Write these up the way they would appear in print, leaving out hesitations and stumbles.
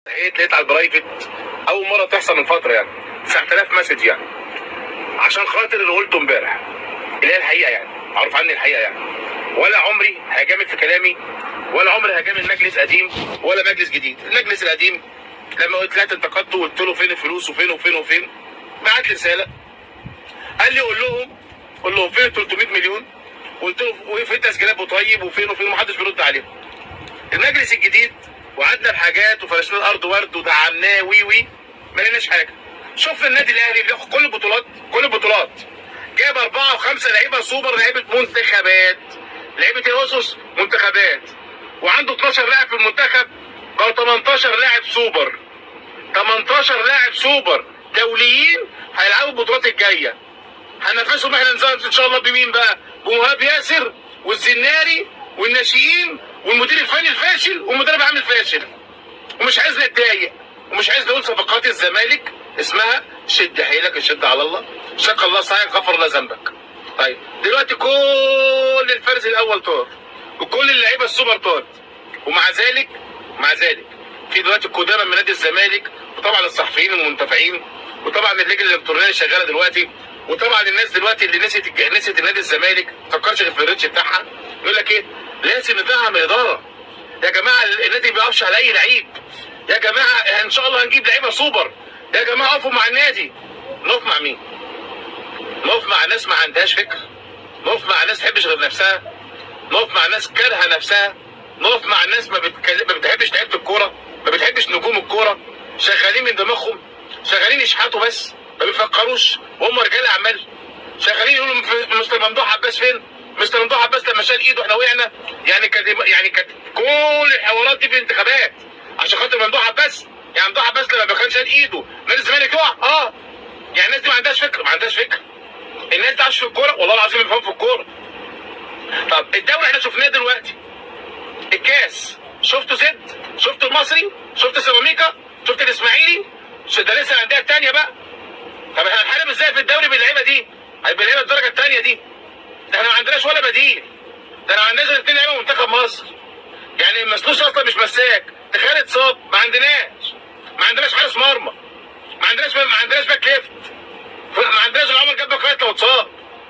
لقيت على البرايفت اول مره تحصل من فتره، يعني 9000 مسج، يعني عشان خاطر اللي قلته امبارح اللي هي الحقيقه، يعني معروف عني الحقيقه، يعني ولا عمري هجامل في كلامي، ولا عمري هجامل مجلس قديم ولا مجلس جديد. المجلس القديم لما قلت لا انتقدته وقلت له فين الفلوس وفين وفين وفين، بعت لي رساله قال لي قول لهم فين 300 مليون، قلت له وفين تسجيلات طيب وفين وفين، ومحدش بيرد عليهم. المجلس الجديد وعدنا بحاجات وفرشنا الارض ورد ودعمناه وي ما لقيناش حاجه. شوف النادي الاهلي بياخد كل البطولات جايب 4 و5 لعيبه سوبر، لعيبه منتخبات، لعيبه اسس منتخبات، وعنده 12 لاعب في المنتخب، بقوا 18 لاعب سوبر، 18 لاعب سوبر دوليين هيلعبوا البطولات الجايه. هننافسهم احنا ان شاء الله بمين بقى؟ بمهاب ياسر والزناري والناشئين والمدير الفني الفاشل والمدرب العام الفاشل. ومش عايز نتضايق ومش عايز نقول صفقات الزمالك اسمها شد حيلك الشد على الله، شق الله سعيك غفر الله ذنبك. طيب دلوقتي كل الفرز الاول طار وكل اللعيبه السوبر طارت، ومع ذلك في دلوقتي القدامى من نادي الزمالك، وطبعا الصحفيين المنتفعين، وطبعا اللجنه الالكترونيه شغاله دلوقتي، وطبعا الناس دلوقتي اللي نسيت النادي الزمالك ما تفكرش غير في الريتش بتاعها، يقول لك ايه؟ لازم ندعم الاداره. يا جماعه النادي ما بيقفش على اي لعيب. يا جماعه ان شاء الله هنجيب لعيبه سوبر. يا جماعه اقفوا مع النادي. نقف مع مين؟ نقف مع ناس ما عندهاش فكر، نقف مع ناس ما تحبش غير نفسها، نقف مع ناس كارهه نفسها، نقف مع ناس ما بتحبش لعيبه الكوره، ما بتحبش نجوم الكوره، شغالين من دماغهم، شغالين يشحتوا بس ما بيفكروش، وهم رجال اعمال شغالين يقولوا مستر ممدوح عباس فين؟ مستر ممدوح عباس لما شال ايده احنا وقعنا، يعني كانت كل الحوارات دي في الانتخابات عشان خاطر ممدوح عباس. يعني ممدوح عباس لما كان شال ايده نادي الزمالك يقع. يعني الناس دي ما عندهاش فكر، الناس دي عايشه في الكوره والله العظيم بيفهم في الكوره. طب الدوري احنا شفناه دلوقتي، الكاس شفتوا شفت المصري، شفت سيراميكا، شفت الاسماعيلي، ده لسه الانديه الثانيه بقى. طب احنا هنحارب ازاي في الدوري باللعيبه دي؟ باللعيبه الدرجه الثانيه دي؟ ده احنا ما عندناش ولا بديل، ده انا عندنا 2 لعيبه منتخب مصر. يعني مسلوس اصلا مش مساك، تخيل اتصاب، ما عندناش حارس مرمى، ما عندناش باك ليفت، ما عندناش عمر جاب باك رايت لو اتصاب،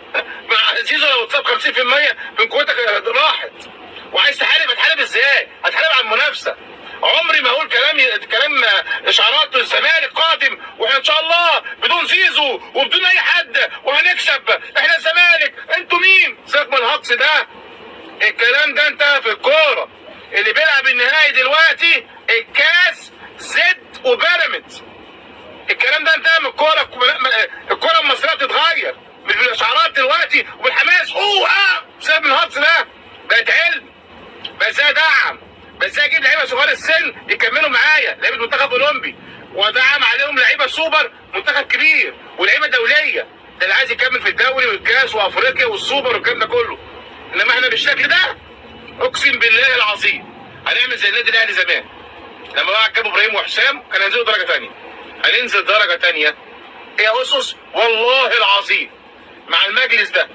زيزو لو اتصاب 50% من قوتك راحت. وعايز هتحارب ازاي؟ هتحارب على المنافسه. عمري ما اقول كلام اشعارات الزمالك قادم واحنا ان شاء الله بدون زيزو وبدون اي حد وهنكسب، احنا الزمالك، انتوا مين؟ سيبك من الهجص ده. الكلام ده انتهى في الكوره. اللي بيلعب النهائي دلوقتي الكاس زد وبيراميدز. الكلام ده انتهى من الكوره. الكوره المصريه بتتغير مش بالاشعارات دلوقتي وبالحماس. سيبك من الهجص ده. بقت علم، بقى ازاي ادعم، بقى ازاي اجيب لعيبه صغار السن يكملوا معايا، لعيبه منتخب اولمبي، وادعم عليهم لعيبه سوبر منتخب كبير ولعيبه دوليه. ده اللي عايز يكمل في الدوري والكاس وافريقيا والسوبر والكلام ده كله. انما احنا بالشكل ده اقسم بالله العظيم هنعمل زي النادي الاهلي زمان لما راح جابوا ابراهيم وحسام، كان هينزلوا درجه ثانيه. هننزل درجه ثانيه يا اسس والله العظيم مع المجلس ده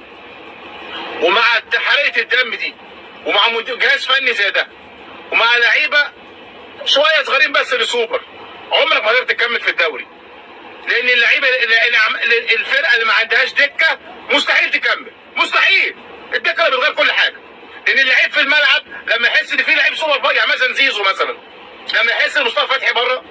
ومع حرقه الدم دي ومع جهاز فني زي ده ومع لعيبه شويه صغيرين بس لسوبر. عمرك ما قدرت تكمل في الدوري، لان اللعيبه الفرقه اللي ما عندهاش دكه مستحيل تكمل، مستحيل. الدكه اللي بتغير كل حاجه، لان اللعيب في الملعب لما يحس ان في لعيب سوبر بقى، يعني مثلا زيزو مثلا، لما يحس ان مصطفى فتحي بره،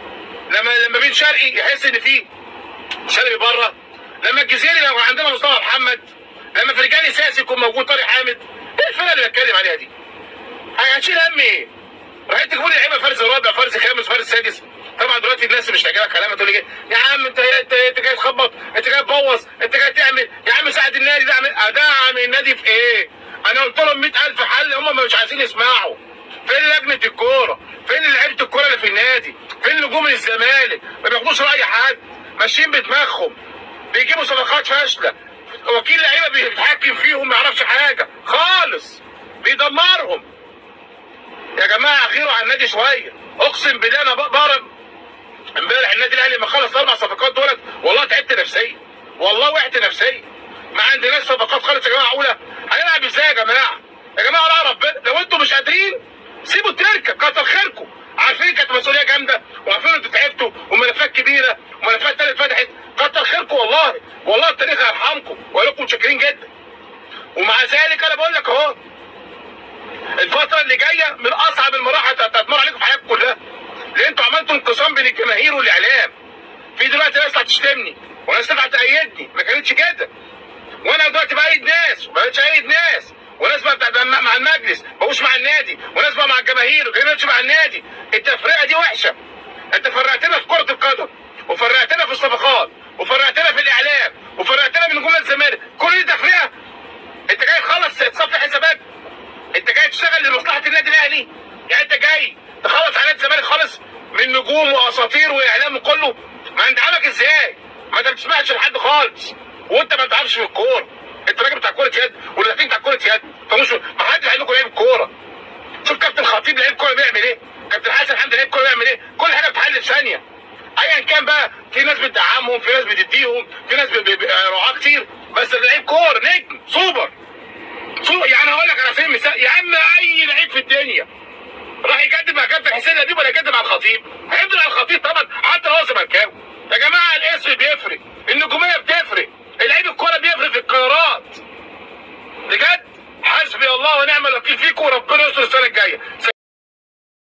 لما بين شرقي يحس ان في شرقي بره، لما الجزيري لو عندنا مصطفى محمد، لما فرجاني ساسي يكون موجود، طارق حامد، ايه الفرقه اللي بتكلم عليها دي؟ هتشيل هم ايه؟ رايح تقول لعيبه فرز رابع، فرز خامس، فرز سادس. طبعا دلوقتي الناس مش تعجبها كلام، تقول لي يا عم انت جاي تخبط، انت جاي تبوظ، انت جاي تعمل، يا عم ساعد النادي، ادعم النادي في ايه؟ انا قلت لهم 100,000 حل، هم مش عايزين يسمعوا. فين لجنه الكوره؟ فين لعيبه الكوره اللي في النادي؟ فين نجوم الزمالك؟ ما بياخدوش راي حد، ماشيين بدماغهم، بيجيبوا صفقات فاشله، وكيل لعيبه بيتحكم فيهم ما يعرفش حاجه خالص، بيدمرهم. يا جماعه غيروا على النادي شويه. اقسم بالله انا بقرب امبارح النادي الاهلي لما خلص 4 صفقات دولت والله تعبت نفسيا، والله وقعت نفسيا. ما عندناش صفقات خالص يا جماعه. معقوله هنلعب ازاي يا جماعه؟ يا جماعه لا ربنا، لو انتم مش قادرين سيبوا التركه، كتر خيركم. عارفين كانت مسؤوليه جامده، عملتوا انقسام بين الجماهير والاعلام. في دلوقتي ناس هتشتمني وناس تطلع تأيدني، ما كانتش كده. وانا دلوقتي بأيد ناس وما بقتش أيد ناس، وناس بقى مع المجلس بقوش مع النادي، وناس بقى مع الجماهير وكده مع النادي. التفرقه دي وحشه. انت فرقتنا في كره القدم، وفرقتنا في الصفقات، وفرقتنا في الاعلام، وفرقتنا من نجوم الزمالك. كل دي تفرقه. انت جاي تخلص تصفي حسابات؟ انت جاي تشتغل لمصلحه النادي الاهلي؟ يعني انت جاي تخلص على نادي الزمالك خالص من نجوم واساطير واعلام وكله؟ ما انت عاملك ازاي؟ ما انت ما بتسمعش لحد خالص، وانت ما بتعرفش في الكوره. انت راجل بتاع كوره يد واللاعبين بتاع كوره يد، فمش ما حدش عندكم لعيب الكوره. شوف كابتن خطيب لعيب كوره بيعمل ايه، كابتن حسن حمدي لعيب كوره بيعمل ايه، كل حاجه بتحل في ثانيه. ايا كان بقى، في ناس بتدعمهم، في ناس بتديهم، في ناس رعاه كتير، بس لعيب كوره نجم سوبر. يعني هقول لك على سبيل المثال يا عم، اي لعيب في الدنيا راح يقدم مع كابتن حسين اديب ولا يقدم مع الخطيب؟ هيقدم على الخطيب طبعا، حتى لو هو زملكاوي. يا جماعه الاسم بيفرق، النجوميه بتفرق، اللعيب الكوره بيفرق في القرارات. بجد حسبي الله ونعم الوكيل فيكم، وربنا يستر السنه الجايه.